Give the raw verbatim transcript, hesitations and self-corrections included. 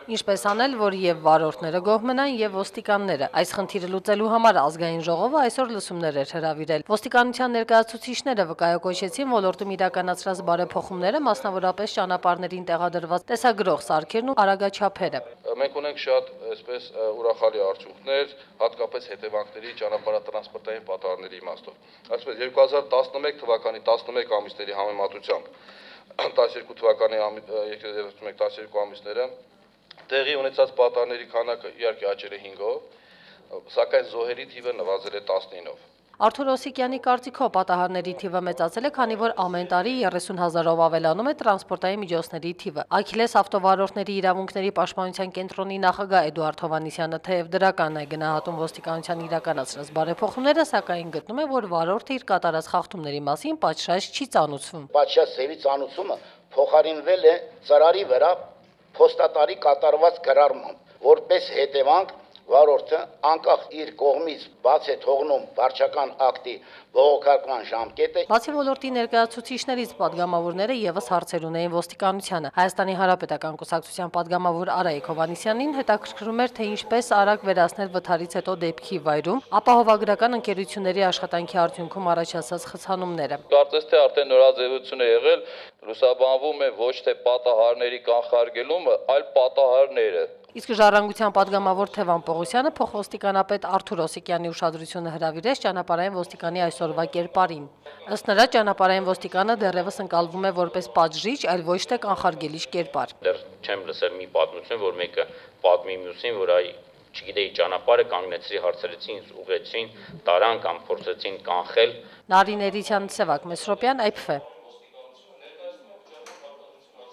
Ինչպես անել, որ եւ վարորդները գոհ մնան եւ ոստիկանները։ Այս խնդիրը լուծելու համար ազգային ժողովը այսօր լսումներ էր հրավիրել։ Ոստիկանության ներկայացուցիչները վկայակոչեցին ոլորտում իրականացրած բարեփոխումները, մասնավորապես ճանապարհներին տեղադրված տեսագրող սարքերն ու արագաչափերը։ Մենք ունենք շատ այսպես ուրախալի արդյունքներ, հատկապես հետևանքների ճանապարհատրանսպորտային պատահարների իմաստով։ Այսպես երկու հազար տասնմեկ թվականի տասնմեկ ամիսների համեմատությամբ տասնյոթ թվականի երկու հազար տասնյոթ ամիսները տեղի ունեցած պատահարների քանակը իհարկե աճել է հինգով, սակայն զոհերի թիվը նվազել է տասնինով։ Արթուր Օսիկյանի կարծիքով պատահարների թիվը մեծացել է, քանի որ ամեն տարի երեսուն հազարով ավելանում է տրանսպորտային միջոցների թիվը։ Աքիլես ավտովարորդների իրավունքների պաշտպանության կենտրոնի նախագահ Էդուարդ Հովհաննիսյանը թեև դրական է գնահատում ոստիկանության իրականացրած բարեփոխումները, սակայն գտնում է, որ վարորդը իր կատարած խախտումների մասին պատշաճ չի ծանուցվում։ Պատշաճ սևի ծանուցումը փոխարինվել է ծրարի վրա փոստատարի կատարված գրառմամբ, որպես հետևանք վարորդը անկախ իր կողմից բաց է թողնում վարչական ակտի բողոքարկման ժամկետը։ Բացի ոլորտի ներկայացուցիչներից պատգամավորները եւս հարցեր ունեին ոստիկանությանը։ Հայաստանի Հանրապետական կուսակցության պատգամավոր Արայիկ Հովհաննիսյանին հետաքրքրում էր, թե ինչպես արագ վերացնել վթարից հետո դեպքի վայրում ապահովագրական ընկերությունների աշխատանքի արդյունքում առաջացած խցանումները։ Կարծես թե արդեն նորաձևություն է եղել, լուսաբանվում է ոչ թե պատահարների կանխարգելումը, այլ պատահարները։ Իսկ Ժառանգության պատգամավոր Թևան Պողոսյանը փոխոստիկանապետ Արթուր Օսիկյանի ուշադրությունը հրավիրեց ճանապարհային ոստիկանի այսօրվա կերպարին։ Ըստ նրա, ճանապարհային ոստիկանը դեռևս ընկալվում է որպես պատժիչ, այլ ոչ թե կանխարգելիչ կերպար։ Դեռ չեմ լսել մի պատմություն, որ մեկը պատմի մյուսին, որ այ չգիտեի ճանապարհը կանգնեցրի, հարցրեցին, ուղեցին, տարան կամ փորձեցին կանխել։ Նարին Էրիցյան, Սևակ Մեսրոպյան, Այփ Ֆ։